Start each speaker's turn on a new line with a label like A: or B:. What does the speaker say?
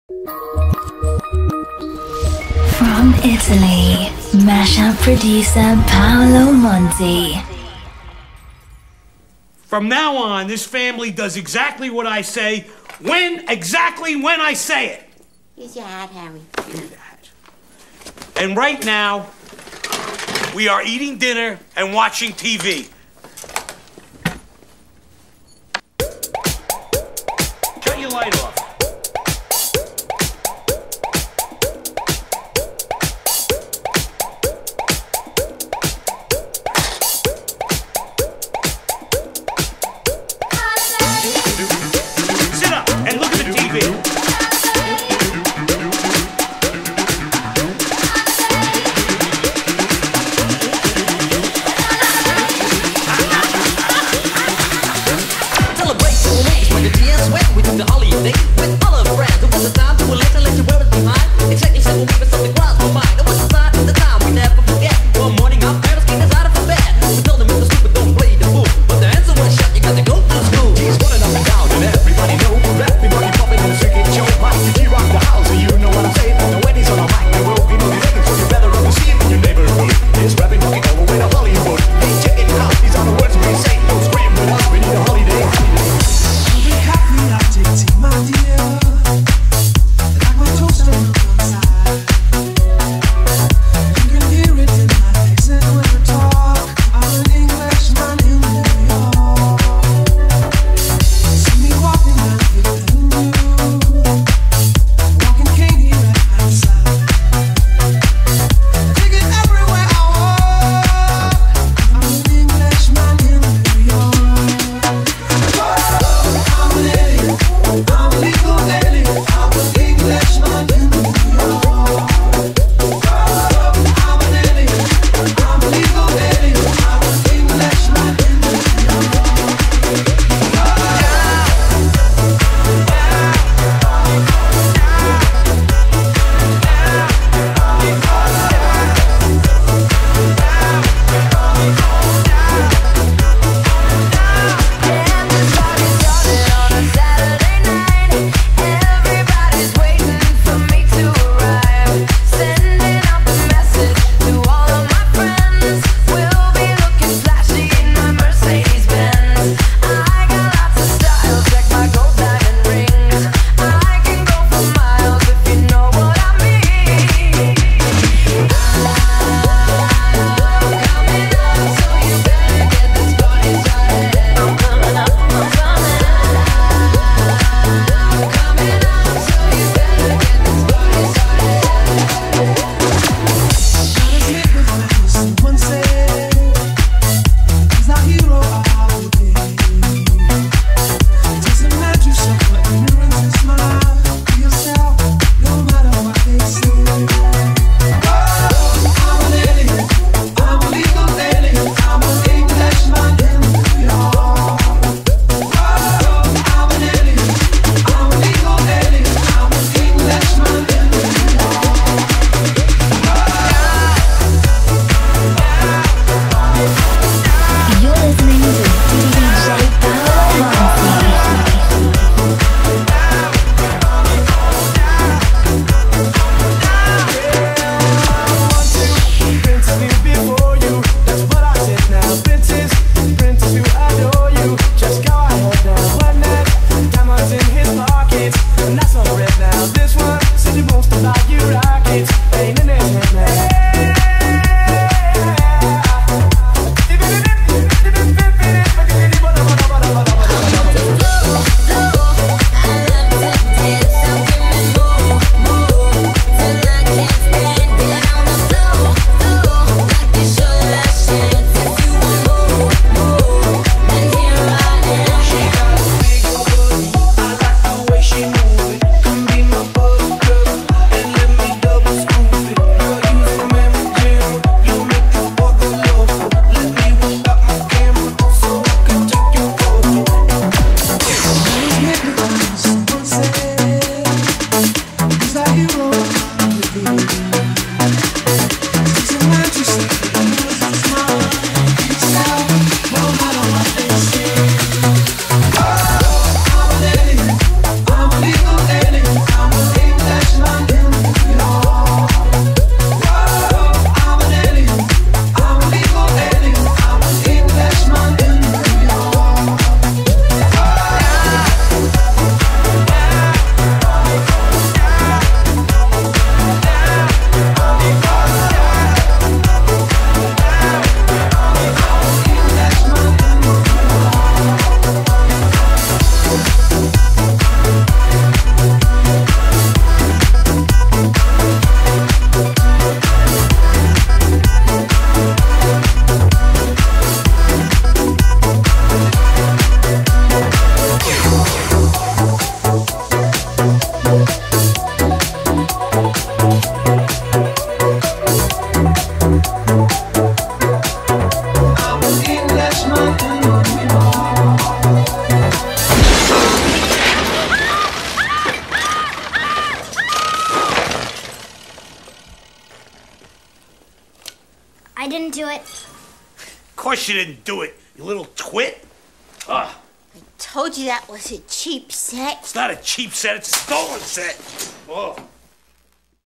A: From Italy, mashup producer Paolo Monti.
B: From now on, this family does exactly what I say, exactly when I say it.
C: Here's your hat, Harry.
B: Give me the hat. And right now, we are eating dinner and watching TV. Cut your light off. Sit up and look at the TV.
C: I didn't do it.
B: Of course you didn't do it, you little twit. Ugh.
D: Told you that was a cheap set.
B: It's not a cheap set, it's a stolen set. Oh.